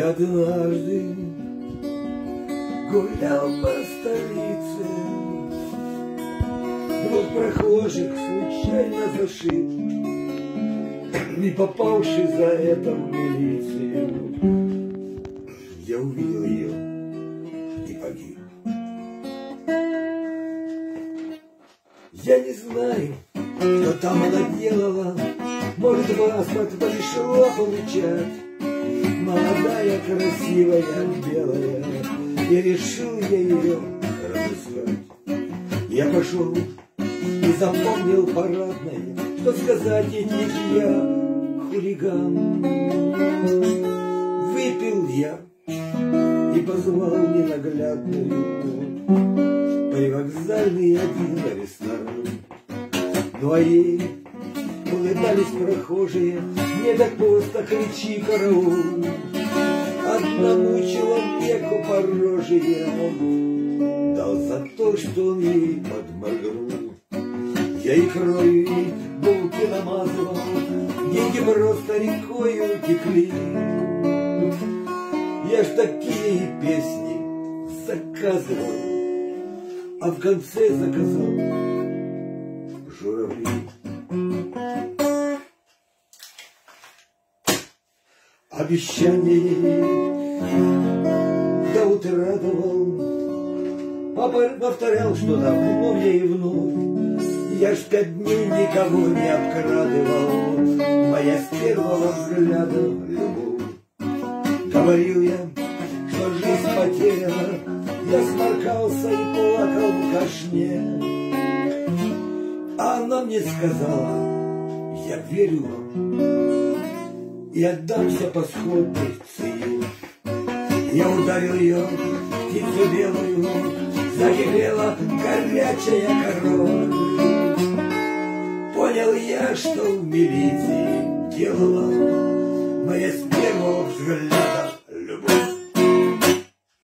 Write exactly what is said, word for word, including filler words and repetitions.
Я однажды гулял по столице, двух прохожих случайно зашиб, не попавший за это в милицию. Я увидел ее и погиб. Я не знаю, что там она делала, может, вас как-то решила получать. Молодая, красивая, белая, и решил я ее разыскать. Я пошел и запомнил парадное, что сказать этих я хулиган. Выпил я и позвал ненаглядную привокзальный один ресторан. Ну а ей улыбались прохожие, не так просто кричи караул. Одному человеку по роже я дал за то, что он ей подморгнул. Я икрой булки намазывал, деньги просто рекою текли. Я ж такие песни заказывал, а в конце заказал журавли. Обещание до утра давал, папа повторял что-то вновь и вновь. Я ж пять дней никого не обкрадывал, моя с первого взгляда любовь. Говорил я, что жизнь потеряна, я сморкался и плакал в кашне. А она мне сказала, я верю вам и отдамся по сходной цене. Я ударил ее, птицу белую, закипела горячая кровь. Понял я, что в милиции делала моя с первого взгляда